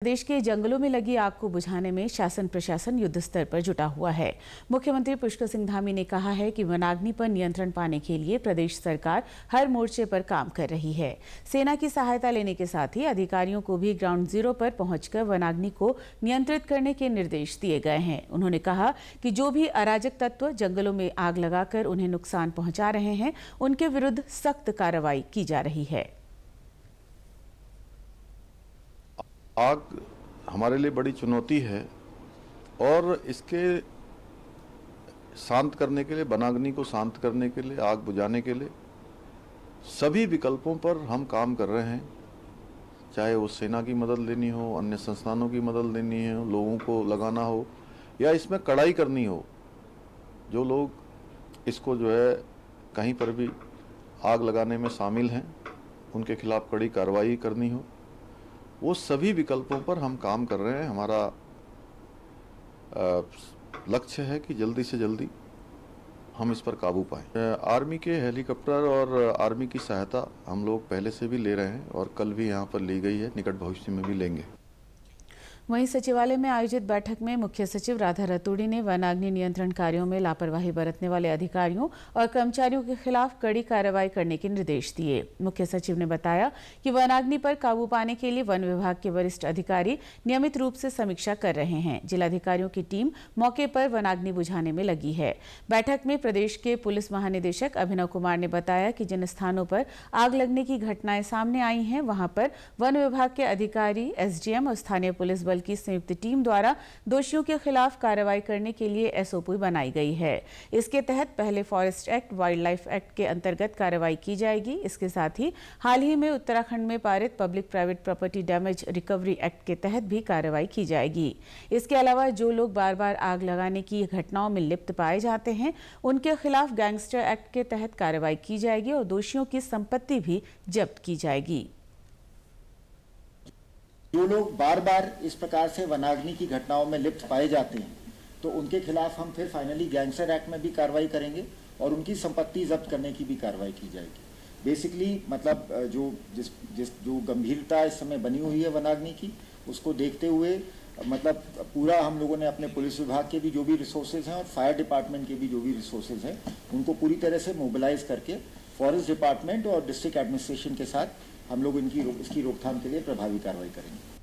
प्रदेश के जंगलों में लगी आग को बुझाने में शासन प्रशासन युद्ध स्तर पर जुटा हुआ है। मुख्यमंत्री पुष्कर सिंह धामी ने कहा है कि वनाग्नि पर नियंत्रण पाने के लिए प्रदेश सरकार हर मोर्चे पर काम कर रही है। सेना की सहायता लेने के साथ ही अधिकारियों को भी ग्राउंड जीरो पर पहुंचकर वनाग्नि को नियंत्रित करने के निर्देश दिए गए हैं। उन्होंने कहा कि जो भी अराजक तत्व जंगलों में आग लगाकर उन्हें नुकसान पहुंचा रहे हैं, उनके विरुद्ध सख्त कार्रवाई की जा रही है। आग हमारे लिए बड़ी चुनौती है और इसके शांत करने के लिए, वनाग्नि को शांत करने के लिए, आग बुझाने के लिए सभी विकल्पों पर हम काम कर रहे हैं। चाहे वो सेना की मदद लेनी हो, अन्य संस्थानों की मदद लेनी हो, लोगों को लगाना हो या इसमें कड़ाई करनी हो। जो लोग इसको जो है कहीं पर भी आग लगाने में शामिल हैं, उनके खिलाफ कड़ी कार्रवाई करनी हो, वो सभी विकल्पों पर हम काम कर रहे हैं। हमारा लक्ष्य है कि जल्दी से जल्दी हम इस पर काबू पाएं। आर्मी के हेलीकॉप्टर और आर्मी की सहायता हम लोग पहले से भी ले रहे हैं और कल भी यहाँ पर ली गई है, निकट भविष्य में भी लेंगे। वहीं सचिवालय में आयोजित बैठक में मुख्य सचिव राधा रतूड़ी ने वनाग्नि नियंत्रण कार्यों में लापरवाही बरतने वाले अधिकारियों और कर्मचारियों के खिलाफ कड़ी कार्रवाई करने के निर्देश दिए। मुख्य सचिव ने बताया कि वनाग्नि पर काबू पाने के लिए वन विभाग के वरिष्ठ अधिकारी नियमित रूप से समीक्षा कर रहे हैं। जिलाधिकारियों की टीम मौके पर वनाग्नि बुझाने में लगी है। बैठक में प्रदेश के पुलिस महानिदेशक अभिनव कुमार ने बताया कि जिन स्थानों पर आग लगने की घटनाएं सामने आई हैं, वहां पर वन विभाग के अधिकारी, एसडीएम और स्थानीय पुलिस बल की संयुक्त टीम द्वारा दोषियों के खिलाफ कार्रवाई करने के लिए एसओपी बनाई गई है। इसके तहत पहले forest act, wild life act के अंतर्गत कार्रवाई की जाएगी। इसके साथ ही हाल ही में उत्तराखंड में पारित public private property damage recovery act के तहत भी कार्रवाई की जाएगी। इसके अलावा जो लोग बार बार आग लगाने की घटनाओं में लिप्त पाए जाते हैं, उनके खिलाफ गैंगस्टर एक्ट के तहत कार्रवाई की जाएगी और दोषियों की संपत्ति भी जब्त की जाएगी। जो लोग बार बार इस प्रकार से वनाग्नि की घटनाओं में लिप्त पाए जाते हैं, तो उनके खिलाफ हम फिर फाइनली गैंगस्टर एक्ट में भी कार्रवाई करेंगे और उनकी संपत्ति जब्त करने की भी कार्रवाई की जाएगी। बेसिकली मतलब जो गंभीरता इस समय बनी हुई है वनाग्नि की, उसको देखते हुए मतलब पूरा हम लोगों ने अपने पुलिस विभाग के भी जो भी रिसोर्सेज हैं और फायर डिपार्टमेंट के भी जो भी रिसोर्सेज हैं, उनको पूरी तरह से मोबिलाइज करके फॉरेस्ट डिपार्टमेंट और डिस्ट्रिक्ट एडमिनिस्ट्रेशन के साथ हम लोग इसकी रोकथाम के लिए प्रभावी कार्रवाई करेंगे।